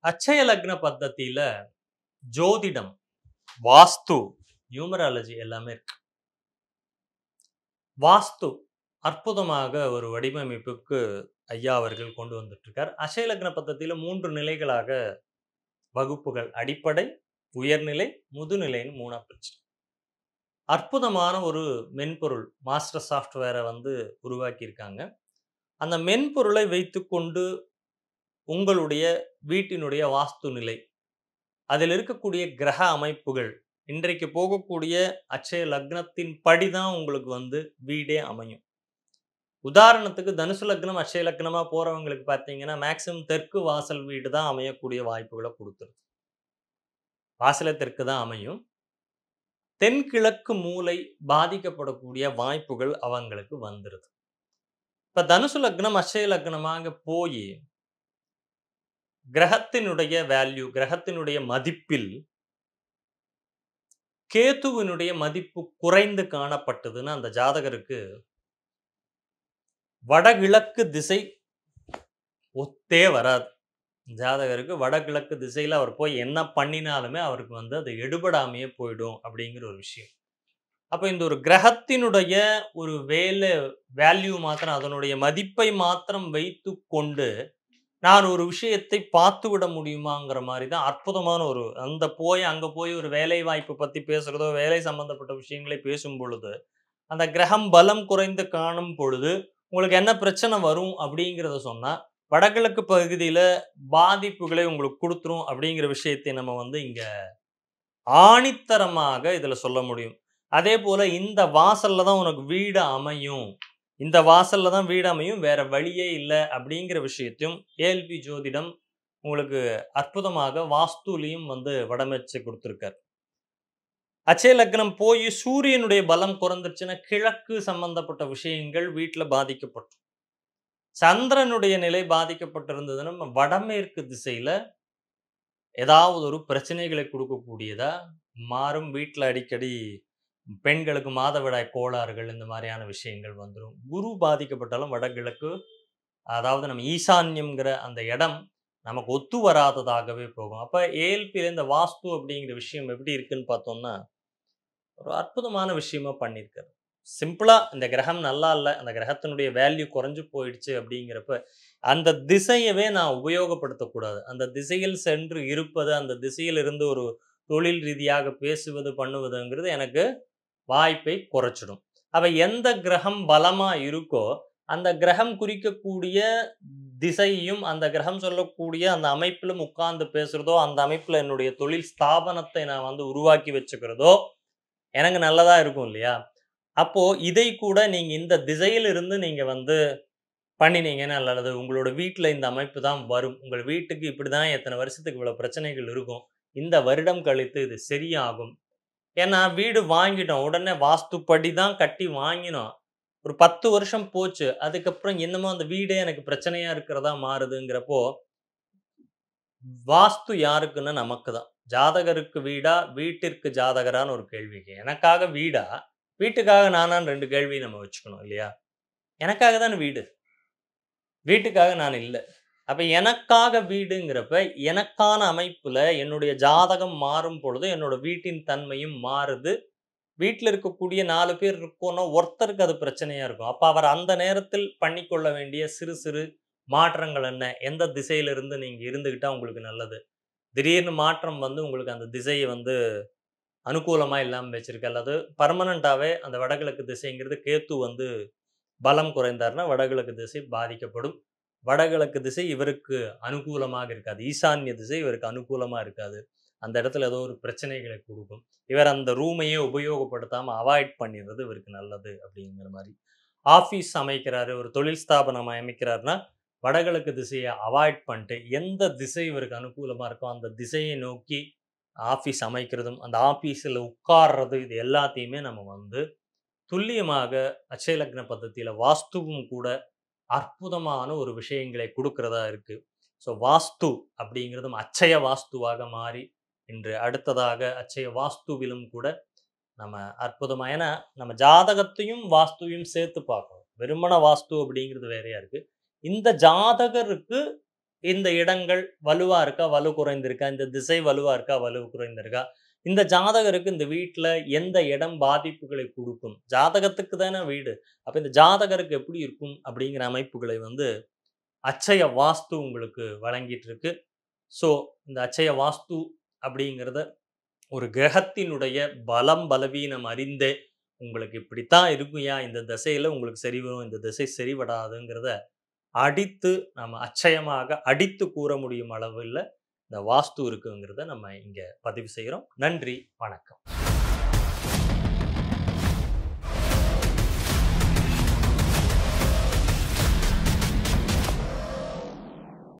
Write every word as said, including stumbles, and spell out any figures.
அட்சய லக்ன பத்ததியில ஜோதிடம், வாஸ்து, நியூமராலஜி எல்லாமே இருக்கு. வாஸ்து அற்புதமாக ஒரு வடிவமைப்புக்கு ஐயா அவர்கள் கொண்டு வந்துட்டு இருக்கார். அட்சய லக்ன பத்ததியில மூன்று நிலைகளாக வகுப்புகள் அடிப்படை, உயர்நிலை, முதுநிலைன்னு மூணா பிரிச்சு. அற்புதமான ஒரு மென்பொருள் மாஸ்டர் சாஃப்ட்வேர வந்து உருவாக்கி இருக்காங்க. அந்த மென்பொருளை வைத்துக்கொண்டு உங்களுடைய வீட்டினுடைய வாஸ்து நிலை, அதில் இருக்கக்கூடிய கிரக அமைப்புகள், இன்றைக்கு போகக்கூடிய அட்சய லக்னத்தின் படிதான் உங்களுக்கு வந்து வீடே அமையும். உதாரணத்துக்கு தனுசு லக்னம், அட்சய லக்னமா போறவங்களுக்கு பார்த்தீங்கன்னா, மேக்ஸிமம் தெற்கு வாசல் வீடு தான் அமையக்கூடிய வாய்ப்புகள குடுத்துரும். வாசலே தெற்கு தான் அமையும். தென்கிழக்கு மூலை பாதிக்கப்படக்கூடிய வாய்ப்புகள் அவங்களுக்கு வந்துருது. இப்ப தனுசு லக்னம், அட்சய லக்னமாக போயி கிரகத்தினுடைய வேல்யூ, கிரகத்தினுடைய மதிப்பில் கேதுவினுடைய மதிப்பு குறைந்து காணப்பட்டதுன்னா, அந்த ஜாதகருக்கு வடகிழக்கு திசை ஒத்தே வராது. ஜாதகருக்கு வடகிழக்கு திசையில அவர் போய் என்ன பண்ணினாலுமே அவருக்கு வந்து அது எடுபடாமையே போயிடும் அப்படிங்கிற ஒரு விஷயம். அப்ப இந்த ஒரு கிரகத்தினுடைய ஒரு வேல வேல்யூ மாத்திரம் அதனுடைய மதிப்பை மாத்திரம் வைத்துக்கொண்டு நான் ஒரு விஷயத்தை பார்த்துவிட முடியுமாங்கிற மாரி தான் அற்புதமான ஒரு அந்த போய் அங்க போய் ஒரு வேலை வாய்ப்பு பத்தி பேசுறதோ, வேலை சம்பந்தப்பட்ட விஷயங்களை பேசும் பொழுது, அந்த கிரகம் பலம் குறைந்து காணும் பொழுது, உங்களுக்கு என்ன பிரச்சனை வரும் அப்படிங்கிறத சொன்னா, வடகிழக்கு பகுதியில பாதிப்புகளை உங்களுக்கு குடுத்துரும் அப்படிங்கிற விஷயத்தை நம்ம வந்து இங்க ஆணித்தரமாக இதுல சொல்ல முடியும். அதேபோல இந்த வாசல்ல தான் உனக்கு வீடு அமையும். இந்த வாசல்ல தான் வீடு அமையும். வேற வழியே இல்ல அப்படிங்கிற விஷயத்தையும் ஏஎல்பி ஜோதிடம் உங்களுக்கு அற்புதமாக வாஸ்துலயும் வந்து வடமேற்று குடுத்திருக்கார். அட்சய லக்னம் போய் சூரியனுடைய பலம் குறைந்துருச்சுன்னா, கிழக்கு சம்பந்தப்பட்ட விஷயங்கள் வீட்ல பாதிக்கப்படும். சந்திரனுடைய நிலை பாதிக்கப்பட்டிருந்ததுன்னா, வடமேற்கு திசையில ஏதாவது ஒரு பிரச்சனைகளை குடுக்கக்கூடியதா மாறும். வீட்ல அடிக்கடி பெண்களுக்கு மாதவிடாய் கோளாறுகள் இந்த மாரியான விஷயங்கள் வந்துரும். குரு பாதிக்கப்பட்டாலும் வடகிழக்கு, அதாவது நம்ம ஈசான்யம்ங்கிற அந்த இடம் நமக்கு ஒத்து வராததாகவே போகும். அப்ப ஏஎல்பில இந்த வாஸ்து அப்படிங்கிற விஷயம் எப்படி இருக்குன்னு பார்த்தோம்னா, ஒரு அற்புதமான விஷயமா பண்ணியிருக்காரு. சிம்பிளா இந்த கிரகம் நல்லா இல்ல, அந்த கிரகத்தினுடைய வேல்யூ குறைஞ்சு போயிடுச்சு அப்படிங்கிறப்ப, அந்த திசையவே நான் உபயோகப்படுத்தக்கூடாது. அந்த திசையில் சென்று இருப்பது, அந்த திசையில் இருந்து ஒரு தொழில் ரீதியாக பேசுவது, பண்ணுவதுங்கிறது எனக்கு வாய்ப்பை குறைச்சிடும். அப்ப எந்த கிரகம் பலமா இருக்கோ, அந்த கிரகம் குறிக்கக்கூடிய திசையையும், அந்த கிரகம் சொல்லக்கூடிய அந்த அமைப்பிலும் உட்கார்ந்து பேசுறதோ, அந்த அமைப்பில என்னுடைய தொழில் ஸ்தாபனத்தை நான் வந்து உருவாக்கி வச்சுக்கிறதோ, எனக்கு நல்லதா இருக்கும் இல்லையா? அப்போ இதை கூட நீங்க இந்த திசையில இருந்து நீங்க வந்து பண்ணினீங்கன்னா நல்லது. உங்களோட வீட்ல இந்த அமைப்பு தான் வரும். உங்கள் வீட்டுக்கு இப்படிதான் எத்தன வருஷத்துக்கு இவ்வளவு பிரச்சனைகள் இருக்கும். இந்த வருடம் கழித்து இது சரியாகும். ஏன்னா வீடு வாங்கிட்டோம். உடனே வாஸ்துப்படி தான் கட்டி வாங்கினோம். ஒரு பத்து வருஷம் போச்சு. அதுக்கப்புறம் இன்னமும் அந்த வீடே எனக்கு பிரச்சனையா இருக்கிறதா மாறுதுங்கிறப்போ, வாஸ்து யாருக்குன்னா நமக்கு தான். ஜாதகருக்கு வீடா? வீட்டிற்கு ஜாதகரான்னு ஒரு கேள்விக்கு. எனக்காக வீடா? வீட்டுக்காக நானான்னு ரெண்டு கேள்வி நம்ம வச்சுக்கணும் இல்லையா? எனக்காக தான வீடு. வீட்டுக்காக நான் இல்ல. அப்ப எனக்காக வீடுங்கிறப்ப, எனக்கான அமைப்புல என்னுடைய ஜாதகம் மாறும் பொழுது, என்னோட வீட்டின் தன்மையும் மாறுது. வீட்ல இருக்கக்கூடிய நாலு பேர் இருக்கோம்னா, ஒருத்தருக்கு அது பிரச்சனையா இருக்கும். அப்ப அவர் அந்த நேரத்தில் பண்ணிக்கொள்ள வேண்டிய சிறு சிறு மாற்றங்கள் என்ன? எந்த திசையிலிருந்து நீங்க இருந்துகிட்டா உங்களுக்கு நல்லது? திடீர்னு மாற்றம் வந்து உங்களுக்கு அந்த திசைய வந்து அனுகூலமா இல்லாம வச்சிருக்கு. அல்லது பெர்மனன்ட்டாவே அந்த வடகிழக்கு திசைங்கிறது கேத்து வந்து பலம் குறைந்தார்னா, வடகிழக்கு திசை பாதிக்கப்படும். வடகிழக்கு திசை இவருக்கு அனுகூலமாக இருக்காது. ஈசான்ய திசை இவருக்கு அனுகூலமா இருக்காது. அந்த இடத்துல ஏதோ ஒரு பிரச்சனைகளை குடுக்கும். இவர் அந்த ரூமையே உபயோகப்படுத்தாம அவாய்ட் பண்ணிறது இவருக்கு நல்லது அப்படிங்கிற மாரி. ஆஃபீஸ் அமைக்கிறாரு, ஒரு தொழில் ஸ்தாபனம் அமைக்கிறார்னா, வடகிழக்கு திசைய அவாய்ட் பண்ணிட்டு, எந்த திசை இவருக்கு அனுகூலமா இருக்கோ, அந்த திசையை நோக்கி ஆஃபீஸ் அமைக்கிறதும், அந்த ஆஃபீஸ்ல உட்கார்றது இது எல்லாத்தையுமே நம்ம வந்து துல்லியமாக அட்சய லக்ன பத்ததியில வாஸ்துவும் கூட அற்புதமான ஒரு விஷயங்களை குடுக்கிறதா இருக்கு. ஸோ வாஸ்து அப்படிங்கிறதும் அட்சய வாஸ்துவாக மாறி, இன்று அடுத்ததாக அட்சய வாஸ்துவிலும் கூட நம்ம அற்புதமா ஏன்னா நம்ம ஜாதகத்தையும், வாஸ்துவையும் சேர்த்து பார்க்கணும். வெறுமன வாஸ்து அப்படிங்கிறது வேறையா இருக்கு. இந்த ஜாதகருக்கு இந்த இடங்கள் வலுவா இருக்கா, வலு குறைந்திருக்கா, இந்த திசை வலுவா இருக்கா, வலு குறைந்திருக்கா, இந்த ஜாதகருக்கு இந்த வீட்ல எந்த இடம் பாதிப்புகளை குடுக்கும்? ஜாதகத்துக்கு தானே வீடு. அப்ப இந்த ஜாதகருக்கு எப்படி இருக்கும்? அப்படிங்கிற அமைப்புகளை வந்து அட்சய வாஸ்து உங்களுக்கு வழங்கிட்டு இருக்கு. ஸோ, இந்த அட்சய வாஸ்து அப்படிங்கிறத ஒரு கிரகத்தினுடைய பலம், பலவீனம் அறிந்தே, உங்களுக்கு இப்படித்தான் இருக்கும்யா, இந்த திசையில உங்களுக்கு சரி வரும், இந்த திசை சரிவராதுங்கிறத அடித்து நம்ம அட்சயமாக அடித்து கூற முடியும் அளவுல இந்த வாஸ்து இருக்குங்கிறத நம்ம இங்க பதிவு செய்றோம். நன்றி, வணக்கம்.